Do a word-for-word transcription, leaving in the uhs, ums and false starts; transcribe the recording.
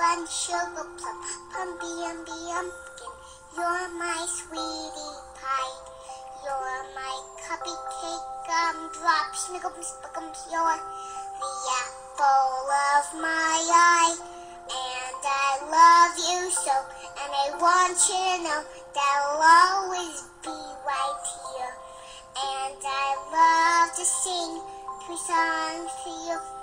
bun, sugar plum, pumpy umby umpkin. You're my sweetie pie. You're my cupcake gumdrop, snickums, spickums. You're the apple of my eye. And I love you so, and I want you to know that I'll always be right here. And I love to sing two songs to you.